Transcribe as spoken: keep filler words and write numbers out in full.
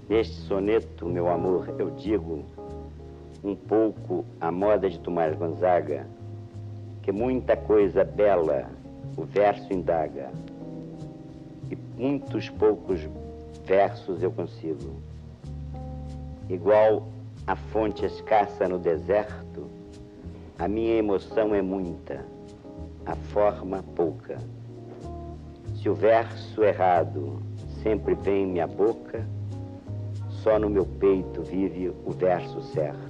Neste soneto, meu amor, eu digo um pouco a moda de Tomás Gonzaga, que muita coisa bela o verso indaga, e muitos poucos versos eu consigo. Igual a fonte escassa no deserto, a minha emoção é muita, a forma pouca. Se o verso errado sempre vem em minha boca, só no meu peito vive o verso certo.